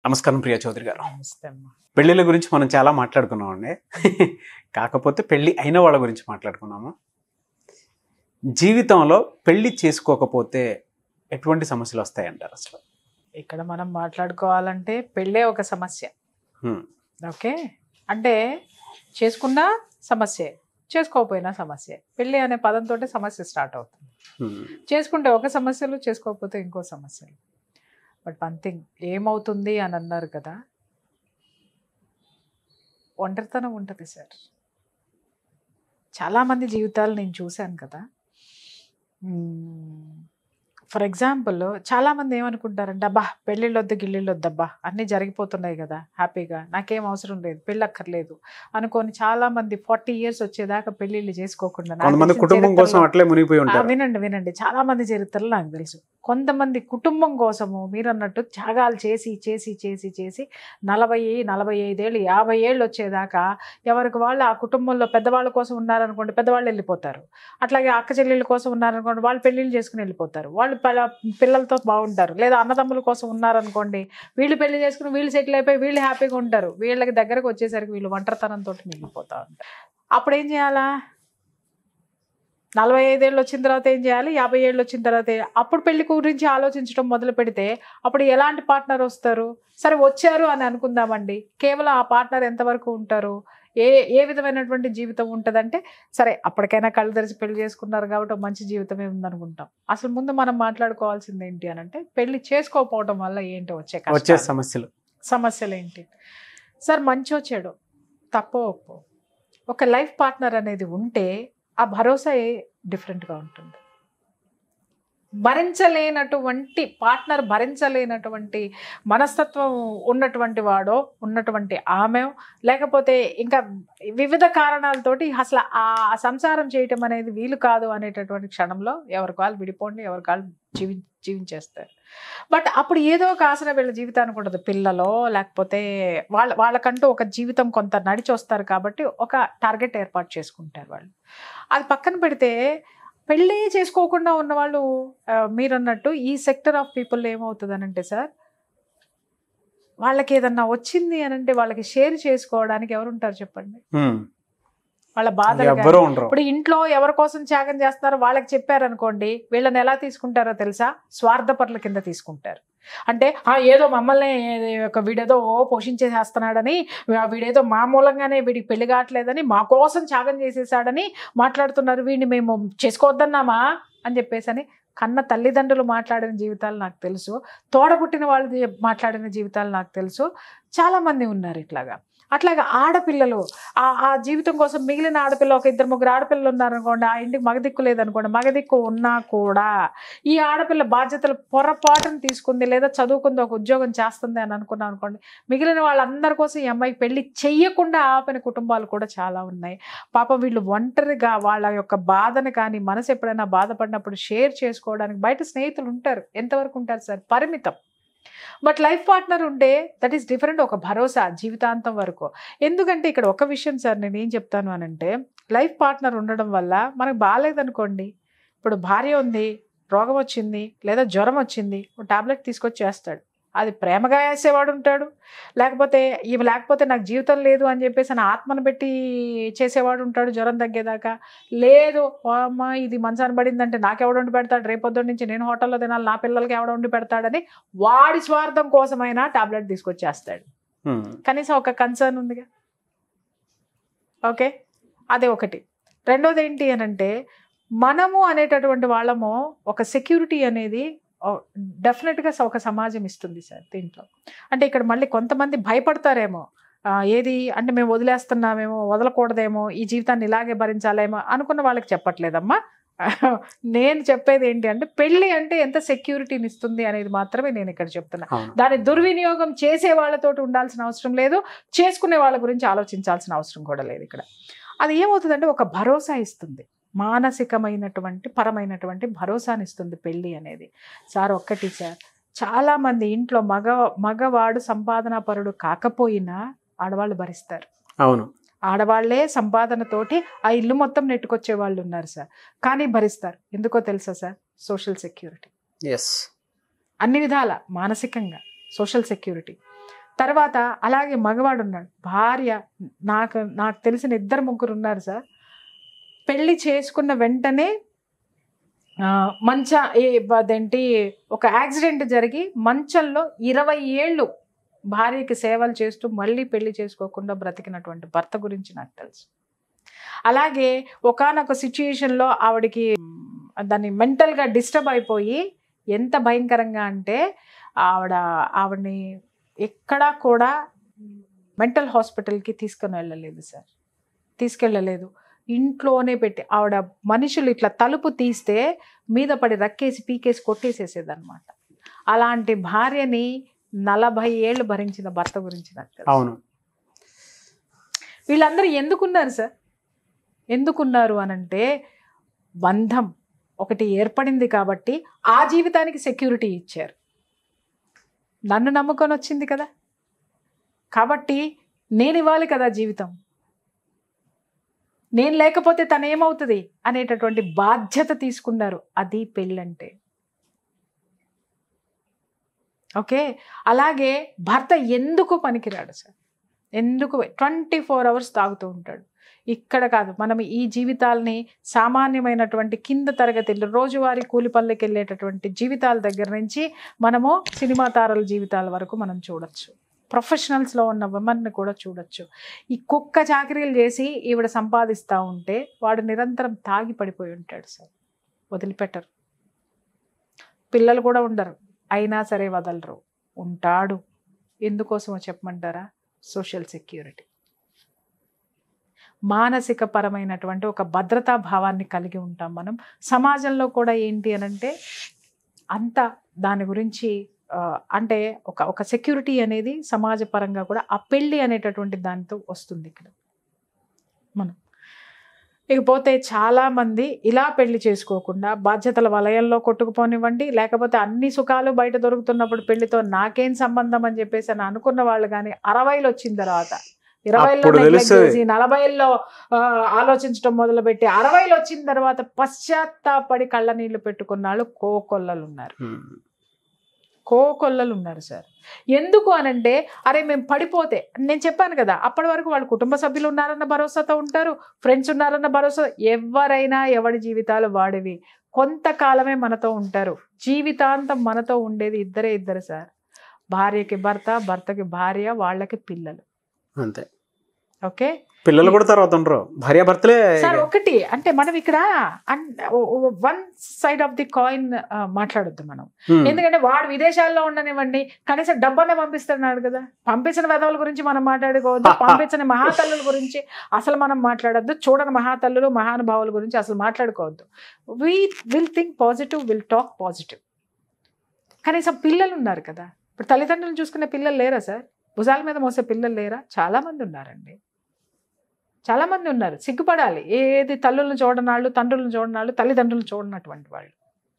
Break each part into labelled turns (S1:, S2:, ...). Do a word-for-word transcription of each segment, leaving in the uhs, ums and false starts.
S1: నమస్కారం ప్రియా చౌదరి గారు.
S2: నమస్తే అమ్మా.
S1: పెళ్ళిళ్ళ గురించి మనం చాలా మాట్లాడుకున్నామండి. కాకపోతే పెళ్ళి అయిన వాళ్ళ గురించి మాట్లాడుకున్నాము. జీవితంలో పెళ్లి చేసుకోకపోతే ఎటువంటి సమస్యలు వస్తాయంటారు అసలు?
S2: ఇక్కడ మనం మాట్లాడుకోవాలంటే పెళ్ళే ఒక సమస్య. ఓకే, అంటే చేసుకున్నా సమస్యే, చేసుకోకపోయినా సమస్య. పెళ్ళి అనే పదంతో సమస్య స్టార్ట్ అవుతుంది. చేసుకుంటే ఒక సమస్యలు, చేసుకోకపోతే ఇంకో సమస్యలు. బట్ వన్ థింగ్ ఏమవుతుంది అని అన్నారు కదా, ఒంటరితనం ఉంటుంది సార్. చాలామంది జీవితాలు నేను చూశాను కదా. ఫర్ ఎగ్జాంపుల్ చాలామంది ఏమనుకుంటారంటే, అబ్బా పెళ్ళిళ్ళు వద్దు గిళ్ళిళ్ళు వద్దబ్బా, అన్నీ జరిగిపోతున్నాయి కదా హ్యాపీగా, నాకేం అవసరం లేదు, పెళ్ళి అక్కర్లేదు అనుకొని చాలామంది ఫార్టీ ఇయర్స్ వచ్చేదాకా పెళ్ళిళ్ళు చేసుకోకుండా
S1: కుటుంబం కోసం అట్లే మునిగిపోయి ఉంటారు.
S2: వినండి వినండి చాలా మంది చరిత్రలు నాకు తెలుసు. కొంతమంది కుటుంబం కోసము మీరు అన్నట్టు త్యాగాలు చేసి చేసి చేసి చేసి నలభై నలభై ఐదేళ్ళు యాభై ఏళ్ళు వచ్చేదాకా ఎవరికి వాళ్ళు ఆ కుటుంబంలో పెద్దవాళ్ళ కోసం ఉన్నారనుకోండి, పెద్దవాళ్ళు వెళ్ళిపోతారు. అట్లాగే అక్క చెల్లెళ్ళ కోసం ఉన్నారనుకోండి, వాళ్ళు పెళ్ళిళ్ళు చేసుకుని వెళ్ళిపోతారు. వాళ్ళు పిల్లలతో బాగుంటారు. లేదా అన్నదమ్ముల కోసం ఉన్నారనుకోండి, వీళ్ళు పెళ్లి చేసుకుని వీళ్ళు సెటిల్ అయిపోయి వీళ్ళు హ్యాపీగా ఉంటారు. వీళ్ళకి దగ్గరకు వచ్చేసరికి వీళ్ళు ఒంటరితనంతో మిగిలిపోతా ఉంటారు. అప్పుడు ఏం చేయాలా? నలభై ఐదేళ్ళు వచ్చిన తర్వాత ఏం చేయాలి? యాభై ఏళ్ళు వచ్చిన తర్వాత అప్పుడు పెళ్లి గురించి ఆలోచించడం మొదలు పెడితే అప్పుడు ఎలాంటి పార్ట్నర్ వస్తారు? సరే వచ్చారు అని అనుకుందామండి, కేవలం ఆ పార్ట్నర్ ఎంతవరకు ఉంటారు, ఏ ఏ విధమైనటువంటి జీవితం ఉంటుందంటే, సరే అప్పటికైనా కళ్ళు తెరిచి పెళ్లి చేసుకున్నారు కాబట్టి మంచి జీవితమే ఉందనుకుంటాం. అసలు ముందు మనం మాట్లాడుకోవాల్సింది ఏంటి అని అంటే, పెళ్లి చేసుకోకపోవడం వల్ల ఏంటో వచ్చే
S1: వచ్చే సమస్యలు
S2: సమస్యలు ఏంటి సార్? మంచో చెడు, తప్పో ఒప్పో, ఒక లైఫ్ పార్ట్నర్ అనేది ఉంటే ఆ భరోసా డిఫరెంట్గా ఉంటుంది. భరించలేనటువంటి పార్ట్నర్, భరించలేనటువంటి మనస్తత్వం ఉన్నటువంటి వాడో, ఉన్నటువంటి ఆమె, లేకపోతే ఇంకా వివిధ కారణాలతోటి అసలు ఆ సంసారం చేయటం అనేది వీలు కాదు అనేటటువంటి క్షణంలో ఎవరికి వాళ్ళు విడిపోండి, ఎవరికి వాళ్ళు జీవి జీవించేస్తారు. బట్ అప్పుడు ఏదో ఒక ఆసన వీళ్ళ జీవితానికి ఉండదు. పిల్లలో లేకపోతే వాళ్ళ వాళ్ళకంటూ ఒక జీవితం కొంత నడిచి వస్తారు కాబట్టి ఒక టార్గెట్ ఏర్పాటు చేసుకుంటారు వాళ్ళు. అది పక్కన పెడితే పెళ్ళి చేసుకోకుండా ఉన్నవాళ్ళు మీరు అన్నట్టు ఈ సెక్టర్ ఆఫ్ పీపుల్ ఏమవుతుంది అనంటే సార్, వాళ్ళకి ఏదన్నా వచ్చింది అనంటే వాళ్ళకి షేర్ చేసుకోవడానికి ఎవరు ఉంటారు చెప్పండి? వాళ్ళ బాధలు. ఇప్పుడు ఇంట్లో ఎవరి కోసం త్యాగం చేస్తారో వాళ్ళకి చెప్పారనుకోండి, వీళ్ళని ఎలా తీసుకుంటారో తెలుసా? స్వార్థపరుల కింద తీసుకుంటారు. అంటే ఏదో మమ్మల్ని ఒక వీడేదో పోషించేసేస్తున్నాడని, వీడేదో మా మూలంగానే వీడికి పెళ్లి కావట్లేదని, మా కోసం త్యాగం చేసేసాడని మాట్లాడుతున్నారు, వీడిని మేము చేసుకోవద్దన్నామా అని చెప్పేసి అని కన్న తల్లిదండ్రులు మాట్లాడిన జీవితాలు నాకు తెలుసు. తోడబుట్టిన వాళ్ళు మాట్లాడిన జీవితాలు నాకు తెలుసు. చాలామంది ఉన్నారు ఇట్లాగా. అట్లాగా ఆడపిల్లలు ఆ ఆ జీవితం కోసం మిగిలిన ఆడపిల్ల, ఒక ఇద్దరు ముగ్గురు ఆడపిల్లలు ఉన్నారనుకోండి, ఆ ఇంటికి మగదిక్కు లేదనుకోండి, మగదిక్కు ఉన్నా కూడా ఈ ఆడపిల్ల బాధ్యతలు పొరపాటును తీసుకుంది, లేదా చదువుకుంది, ఒక ఉద్యోగం చేస్తుంది అని అనుకున్నాం అనుకోండి, మిగిలిన వాళ్ళందరి కోసం ఈ అమ్మాయికి పెళ్లి చెయ్యకుండా ఆపిన కుటుంబాలు కూడా చాలా ఉన్నాయి. పాపం వీళ్ళు ఒంటరిగా వాళ్ళ యొక్క బాధను కానీ, మనసు ఎప్పుడైనా బాధపడినప్పుడు షేర్ చేసుకోవడానికి బయట స్నేహితులు ఉంటారు. ఎంతవరకు ఉంటారు సార్? పరిమితం. బట్ లైఫ్ పార్ట్నర్ ఉంటే దట్ ఈస్ డిఫరెంట్, ఒక భరోసా జీవితాంతం వరకు. ఎందుకంటే ఇక్కడ ఒక విషయం సార్ నేను ఏం చెప్తాను అనంటే, లైఫ్ పార్ట్నర్ ఉండడం వల్ల మనకు బాగాలేదనుకోండి, ఇప్పుడు భార్య ఉంది, రోగం వచ్చింది లేదా జ్వరం వచ్చింది, టాబ్లెట్ తీసుకొచ్చి చేస్తాడు. అది ప్రేమగా వేసేవాడు ఉంటాడు, లేకపోతే ఇవి లేకపోతే నాకు జీవితం లేదు అని చెప్పేసి నా ఆత్మను పెట్టి చేసేవాడు ఉంటాడు జ్వరం తగ్గేదాకా. లేదు అమ్మ ఇది మంచాన్ని పడిందంటే నాకెవడు వండి పెడతాడు, రేపొద్దు నుంచి నేను హోటల్లో తినాలి, నా పిల్లలకి ఎవడ వండి పెడతాడని వాడి స్వార్థం కోసమైనా టాబ్లెట్ తీసుకొచ్చేస్తాడు. కనీసం ఒక కన్సర్న్ ఉందిగా. ఓకే, అదే ఒకటి. రెండోది ఏంటి అని అంటే, మనము అనేటటువంటి వాళ్ళము ఒక సెక్యూరిటీ అనేది డెఫినెట్గా ఒక సమాజం ఇస్తుంది సార్ దీంట్లో. అంటే ఇక్కడ మళ్ళీ కొంతమంది భయపడతారేమో, ఏది అంటే మేము వదిలేస్తున్నామేమో, వదలకూడదేమో, ఈ జీవితాన్ని ఇలాగే భరించాలేమో అనుకున్న వాళ్ళకి చెప్పట్లేదమ్మా. నేను చెప్పేది ఏంటి అంటే, పెళ్ళి అంటే ఎంత సెక్యూరిటీని ఇస్తుంది అనేది మాత్రమే నేను ఇక్కడ చెప్తున్నా. దాన్ని దుర్వినియోగం చేసే వాళ్ళతో ఉండాల్సిన అవసరం లేదు, చేసుకునే వాళ్ళ గురించి ఆలోచించాల్సిన అవసరం కూడా లేదు ఇక్కడ. అది ఏమవుతుందంటే ఒక భరోసా ఇస్తుంది, మానసికమైనటువంటి పరమైనటువంటి భరోసాని ఇస్తుంది పెళ్ళి అనేది. సార్ ఒక్కటి సార్, చాలామంది ఇంట్లో మగ మగవాడు సంపాదనా పరుడు కాకపోయినా ఆడవాళ్ళు భరిస్తారు.
S1: అవును,
S2: ఆడవాళ్లే సంపాదనతోటి ఆ ఇల్లు మొత్తం నెట్టుకొచ్చే వాళ్ళు ఉన్నారు సార్, కానీ భరిస్తారు. ఎందుకో తెలుసా సార్? Social security.
S1: ఎస్,
S2: అన్ని విధాల మానసికంగా సోషల్ సెక్యూరిటీ. తర్వాత అలాగే మగవాడు ఉన్నాడు, భార్య, నాకు నాకు తెలిసిన ఇద్దరు ముగ్గురు ఉన్నారు సార్, పెళ్లి చేసుకున్న వెంటనే మంచ అదేంటి ఒక యాక్సిడెంట్ జరిగి మంచంలో ఇరవై ఏళ్ళు భార్యకి సేవలు చేస్తూ మళ్ళీ పెళ్లి చేసుకోకుండా బ్రతికినటువంటి భర్త గురించి నాకు తెలుసు. అలాగే ఒకానొక సిచ్యుయేషన్లో ఆవిడకి దాన్ని మెంటల్గా డిస్టర్బ్ అయిపోయి ఎంత భయంకరంగా అంటే ఆవిడ ఆవిడని ఎక్కడా కూడా మెంటల్ హాస్పిటల్కి తీసుకుని వెళ్ళలేదు సార్, తీసుకెళ్ళలేదు. ఇంట్లోనే పెట్టి ఆవిడ మనుషులు ఇట్లా తలుపు తీస్తే మీద పడి రక్కేసి పీకేసి కొట్టేసేసేదన్నమాట. అలాంటి భార్యని నలభై ఏళ్ళు భరించిన భర్త గురించి నాకు తెలుసు.
S1: అవును.
S2: వీళ్ళందరూ ఎందుకున్నారు సార్? ఎందుకున్నారు అనంటే బంధం ఒకటి ఏర్పడింది కాబట్టి ఆ జీవితానికి సెక్యూరిటీ ఇచ్చారు. నన్ను నమ్ముకొని వచ్చింది కదా, కాబట్టి నేను ఇవ్వాలి కదా జీవితం, నేను లేకపోతే తను ఏమవుతుంది అనేటటువంటి బాధ్యత తీసుకున్నారు. అది పెళ్ళంటే. ఓకే, అలాగే భర్త ఎందుకు పనికిరాడు సార్? ఎందుకు ట్వంటీ ఫోర్ అవర్స్ తాగుతూ ఉంటాడు? ఇక్కడ కాదు, మనం ఈ జీవితాలని సామాన్యమైనటువంటి కింద తరగతి రోజువారీ కూలి పనులకి వెళ్ళేటటువంటి జీవితాల దగ్గర నుంచి మనము సినిమా తారల జీవితాల వరకు మనం చూడొచ్చు. ప్రొఫెషనల్స్లో ఉన్న విమెన్ని కూడా చూడొచ్చు. ఈ కుక్క చాకరీలు చేసి ఈవిడ సంపాదిస్తూ ఉంటే వాడు నిరంతరం తాగి పడిపోయి ఉంటాడు సార్, వదిలిపెట్టరు. పిల్లలు కూడా ఉండరు, అయినా సరే వదలరు, ఉంటాడు. ఎందుకోసమో చెప్పమంటారా? సోషల్ సెక్యూరిటీ, మానసిక పరమైనటువంటి ఒక భద్రతా భావాన్ని కలిగి ఉంటాం మనం. సమాజంలో కూడా ఏంటి అనంటే అంత దాని గురించి అంటే ఒక ఒక సెక్యూరిటీ అనేది సమాజపరంగా కూడా ఆ పెళ్ళి అనేటటువంటి దానితో వస్తుంది ఇక్కడ మనం. ఇకపోతే చాలామంది ఇలా పెళ్లి చేసుకోకుండా బాధ్యతల వలయంలో కొట్టుకుపోనివ్వండి, లేకపోతే అన్ని సుఖాలు బయట దొరుకుతున్నప్పుడు పెళ్లితో నాకేం సంబంధం అని చెప్పేసి అని అనుకున్న వాళ్ళు కానీ అరవైలు వచ్చిన తర్వాత ఇరవైలో నెగ్లెక్ట్ చేసి నలభైల్లో ఆలోచించడం మొదలుపెట్టి అరవైలు వచ్చిన తర్వాత పశ్చాత్తాపడి కళ్ళ నీళ్లు పెట్టుకున్న వాళ్ళు కోకొల్లలు ఉన్నారు, కోకొల్లలు ఉన్నారు సార్. ఎందుకు అనంటే అరే మేము పడిపోతే, నేను చెప్పాను కదా అప్పటి వరకు వాళ్ళ కుటుంబ సభ్యులు ఉన్నారన్న భరోసాతో ఉంటారు, ఫ్రెండ్స్ ఉన్నారన్న భరోసా. ఎవరైనా ఎవడి జీవితాలు వాడివి, కొంతకాలమే మనతో ఉంటారు, జీవితాంతం మనతో ఉండేది ఇద్దరే ఇద్దరు సార్. భార్యకి భర్త, భర్తకి భార్య, వాళ్ళకి పిల్లలు, అంతే. ఓకే,
S1: పిల్లలు కూడా తర్వాత ఉండరు, భార్య భర్తలే
S2: సార్. ఒకటి అంటే మనం ఇక్కడ one side of the coin మాట్లాడొద్దు మనం. ఎందుకంటే వాడు విదేశాల్లో ఉండనివ్వండి, కనీసం డబ్బన్నా పంపిస్తున్నాడు కదా. పంపించిన వెధవుల గురించి మనం మాట్లాడుకోవద్దు, పంపించిన మహాతల్లుల గురించి అసలు మనం మాట్లాడొద్దు, చూడని మహాతల్లులు మహానుభావుల గురించి అసలు మాట్లాడుకోవద్దు. We will think positive, will talk positive. కనీసం పిల్లలు ఉన్నారు కదా, ఇప్పుడు తల్లిదండ్రులు చూసుకునే పిల్లలు లేరా సార్? భుజాల మీద మోసే పిల్లలు లేరా? చాలామంది ఉన్నారండి, చాలామంది ఉన్నారు. సిగ్గుపడాలి. ఏది తల్లులను చూడనాళ్ళు, తండ్రులను చూడనాళ్ళు, తల్లిదండ్రులను చూడనటువంటి వాళ్ళు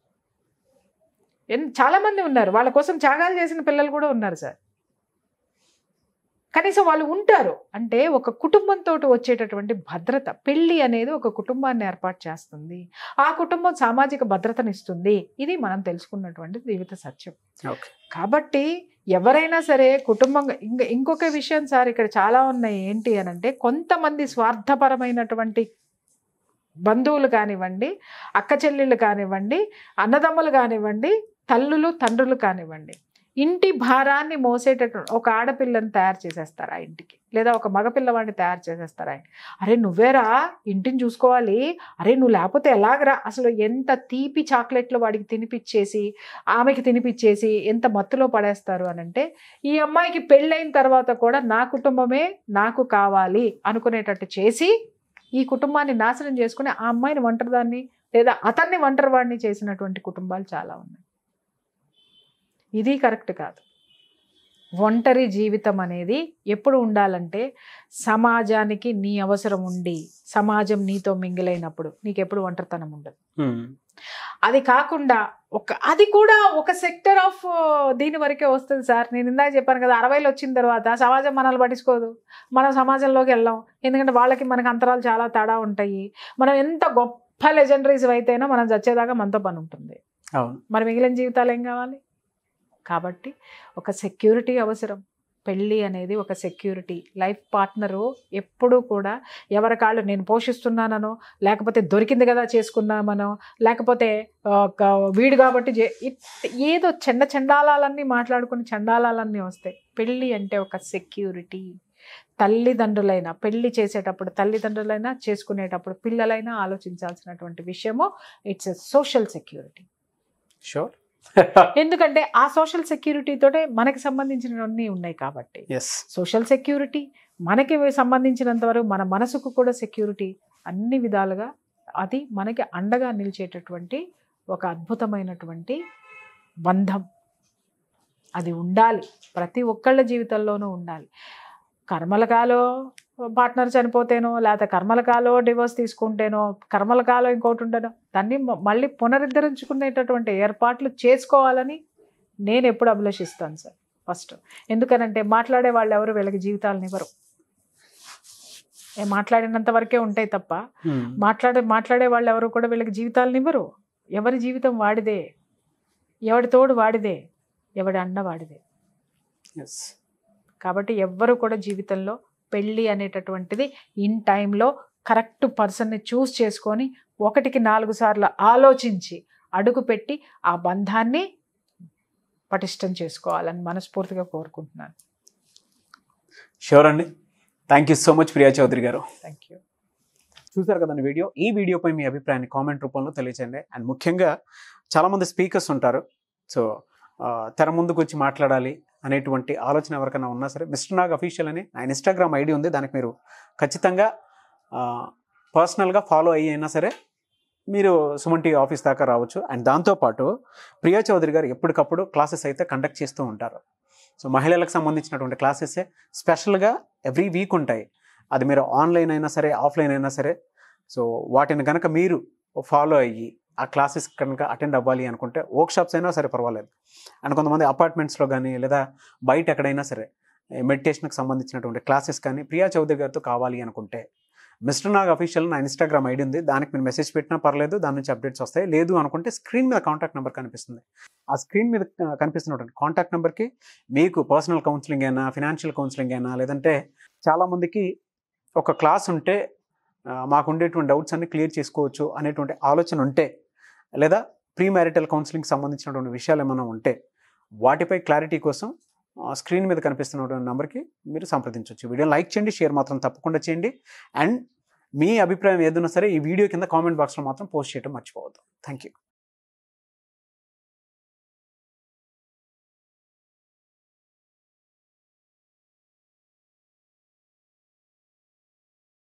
S2: చాలామంది ఉన్నారు. వాళ్ళ కోసం త్యాగాలు చేసిన పిల్లలు కూడా ఉన్నారు సార్. కనీసం వాళ్ళు ఉంటారు అంటే ఒక కుటుంబంతో వచ్చేటటువంటి భద్రత. పెళ్ళి అనేది ఒక కుటుంబాన్ని ఏర్పాటు చేస్తుంది, ఆ కుటుంబం సామాజిక భద్రతను ఇస్తుంది. ఇది మనం తెలుసుకున్నటువంటి జీవిత సత్యం. కాబట్టి ఎవరైనా సరే కుటుంబం. ఇంకా ఇంకొక విషయం సార్ ఇక్కడ చాలా ఉన్నాయి. ఏంటి అని అంటే కొంతమంది స్వార్థపరమైనటువంటి బంధువులు కానివ్వండి, అక్క చెల్లెళ్ళు కానివ్వండి, అన్నదమ్ములు కానివ్వండి, తల్లులు తండ్రులు కానివ్వండి, ఇంటి భారాన్ని మోసేటటువంటి ఒక ఆడపిల్లని తయారు చేసేస్తారు ఆ ఇంటికి, లేదా ఒక మగపిల్లవాడిని తయారు చేసేస్తారు ఆయన. అరే నువ్వేరా ఇంటిని చూసుకోవాలి, అరే నువ్వు లేకపోతే ఎలాగరా, అసలు ఎంత తీపి చాక్లెట్లు వాడికి తినిపించేసి ఆమెకి తినిపించేసి ఎంత మత్తులో పడేస్తారు అని అంటే, ఈ అమ్మాయికి పెళ్ళైన తర్వాత కూడా నా కుటుంబమే నాకు కావాలి అనుకునేటట్టు చేసి ఈ కుటుంబాన్ని నాశనం చేసుకుని ఆ అమ్మాయిని ఒంటరిదాన్ని లేదా అతన్ని ఒంటరివాడిని చేసినటువంటి కుటుంబాలు చాలా ఉన్నాయి. ఇది కరెక్ట్ కాదు. ఒంటరి జీవితం అనేది ఎప్పుడు ఉండాలంటే సమాజానికి నీ అవసరం ఉండి సమాజం నీతో మింగిలైనప్పుడు నీకు ఎప్పుడు ఒంటరితనం ఉండదు. అది కాకుండా ఒక అది కూడా ఒక సెక్టర్ ఆఫ్ దీని వరకే వస్తుంది సార్. నేను ఇందాక చెప్పాను కదా, అరవైలు వచ్చిన తర్వాత సమాజం మనల్ని పట్టించుకోదు, మనం సమాజంలోకి వెళ్ళాం. ఎందుకంటే వాళ్ళకి మనకి అంతరాలు చాలా తేడా ఉంటాయి. మనం ఎంత గొప్ప లెజెండరీస్ అయితేనో మనం చచ్చేదాకా మనతో పని ఉంటుంది. మరి మిగిలిన జీవితాలు ఏం కావాలి? కాబట్టి ఒక సెక్యూరిటీ అవసరం, పెళ్ళి అనేది ఒక సెక్యూరిటీ. లైఫ్ పార్ట్నరు ఎప్పుడూ కూడా ఎవరి కాళ్ళు నేను పోషిస్తున్నానో, లేకపోతే దొరికింది కదా చేసుకున్నామనో, లేకపోతే వీడు కాబట్టి ఏదో చెండ చండాలాలన్నీ మాట్లాడుకుని చండాలాలన్నీ వస్తాయి. పెళ్ళి అంటే ఒక సెక్యూరిటీ. తల్లిదండ్రులైనా పెళ్లి చేసేటప్పుడు, తల్లిదండ్రులైనా చేసుకునేటప్పుడు, పిల్లలైనా ఆలోచించాల్సినటువంటి విషయము it's a social security.
S1: Sure.
S2: ఎందుకంటే ఆ సోషల్ సెక్యూరిటీ తోటే మనకి సంబంధించినవన్నీ ఉన్నాయి కాబట్టి. సోషల్ సెక్యూరిటీ, మనకి సంబంధించినంత వరకు మన మనసుకు కూడా సెక్యూరిటీ, అన్ని విధాలుగా అది మనకి అండగా నిలిచేటటువంటి ఒక అద్భుతమైనటువంటి బంధం. అది ఉండాలి, ప్రతి ఒక్కళ్ళ జీవితంలోనూ ఉండాలి. కర్మలకాలో పార్ట్నర్ చనిపోతేనో, లేకపోతే కర్మలకాలో డివోర్స్ తీసుకుంటేనో, కర్మలకాలో ఇంకోటి ఉండనో, దాన్ని మళ్ళీ పునరుద్ధరించుకునేటటువంటి ఏర్పాట్లు చేసుకోవాలని నేను ఎప్పుడు అభిలషిస్తాను సార్. ఫస్ట్ ఎందుకనంటే మాట్లాడే వాళ్ళు ఎవరు వీళ్ళకి జీవితాలను ఇవ్వరు. మాట్లాడినంత వరకే ఉంటాయి తప్ప మాట్లాడే మాట్లాడే వాళ్ళు ఎవరు కూడా వీళ్ళకి జీవితాలను ఇవ్వరు. ఎవరి జీవితం వాడిదే, ఎవడి తోడు వాడిదే, ఎవడి అండ వాడిదే. కాబట్టి ఎవ్వరు కూడా జీవితంలో పెళ్ళి అనేటటువంటిది ఇన్ టైంలో కరెక్ట్ పర్సన్ని చూస్ చేసుకొని ఒకటికి నాలుగు సార్లు ఆలోచించి అడుగు పెట్టి ఆ బంధాన్ని పటిష్టం చేసుకోవాలని మనస్ఫూర్తిగా కోరుకుంటున్నాను.
S1: షూర్ అండి. Thank you so much Priya Chaudhary గారు.
S2: Thank you.
S1: చూసారు కదండి వీడియో. ఈ వీడియోపై మీ అభిప్రాయాన్ని కామెంట్ రూపంలో తెలియజేయండి. అండ్ ముఖ్యంగా చాలామంది స్పీకర్స్ ఉంటారు, సో తెర ముందుకు వచ్చి మాట్లాడాలి అనేటువంటి ఆలోచన ఎవరికైనా ఉన్నా సరే, మిస్టర్ నాగ్ అఫీషియల్ అని నా ఇన్స్టాగ్రామ్ ఐడి ఉంది, దానికి మీరు ఖచ్చితంగా పర్సనల్గా ఫాలో అయ్యి అయినా సరే మీరు సుమన్ టీవీ ఆఫీస్ దాకా రావచ్చు. అండ్ దాంతోపాటు ప్రియా చౌదరి గారు ఎప్పటికప్పుడు క్లాసెస్ అయితే కండక్ట్ చేస్తూ ఉంటారు. సో మహిళలకు సంబంధించినటువంటి క్లాసెస్ స్పెషల్గా ఎవ్రీ వీక్ ఉంటాయి. అది మీరు ఆన్లైన్ అయినా సరే, ఆఫ్లైన్ అయినా సరే, సో వాటిని కనుక మీరు ఫాలో అయ్యి ఆ క్లాసెస్ కనుక అటెండ్ అవ్వాలి అనుకుంటే, వర్క్షాప్స్ అయినా సరే పర్వాలేదు. అండ్ కొంతమంది అపార్ట్మెంట్స్లో కానీ లేదా బయట ఎక్కడైనా సరే మెడిటేషన్కి సంబంధించినటువంటి క్లాసెస్ కానీ ప్రియా చౌదరి గారితో కావాలి అనుకుంటే, మిస్టర్ నాగ్ అఫీషియల్ నా ఇన్స్టాగ్రామ్ ఐడి ఉంది, దానికి మీరు మెసేజ్ పెట్టినా పర్లేదు, దాని నుంచి అప్డేట్స్ వస్తాయి. లేదు అనుకుంటే స్క్రీన్ మీద కాంటాక్ట్ నెంబర్ కనిపిస్తుంది. ఆ స్క్రీన్ మీద కనిపిస్తున్నటువంటి కాంటాక్ట్ నెంబర్కి మీకు పర్సనల్ కౌన్సిలింగ్ అయినా, ఫినాన్షియల్ కౌన్సిలింగ్ అయినా, లేదంటే చాలామందికి ఒక క్లాస్ ఉంటే మాకు ఉండేటువంటి డౌట్స్ అన్ని క్లియర్ చేసుకోవచ్చు అనేటువంటి ఆలోచన ఉంటే, లేదా ప్రీ మ్యారిటల్ కౌన్సిలింగ్కి సంబంధించినటువంటి విషయాలు ఏమైనా ఉంటే వాటిపై క్లారిటీ కోసం స్క్రీన్ మీద కనిపిస్తున్నటువంటి నెంబర్కి మీరు సంప్రదించవచ్చు. వీడియో లైక్ చేయండి, షేర్ మాత్రం తప్పకుండా చేయండి. అండ్ మీ అభిప్రాయం ఏదైనా సరే ఈ వీడియో కింద కామెంట్ బాక్స్లో మాత్రం పోస్ట్ చేయడం మర్చిపోవద్దు. Thank you.